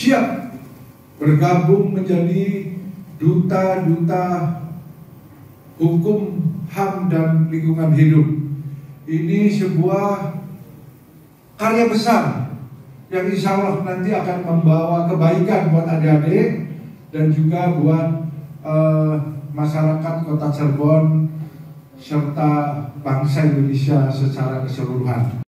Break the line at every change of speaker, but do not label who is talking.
siap bergabung menjadi duta-duta hukum, HAM, dan lingkungan hidup. Ini sebuah karya besar yang insya Allah nanti akan membawa kebaikan buat adik-adik dan juga buat masyarakat Kota Cirebon serta bangsa Indonesia secara keseluruhan.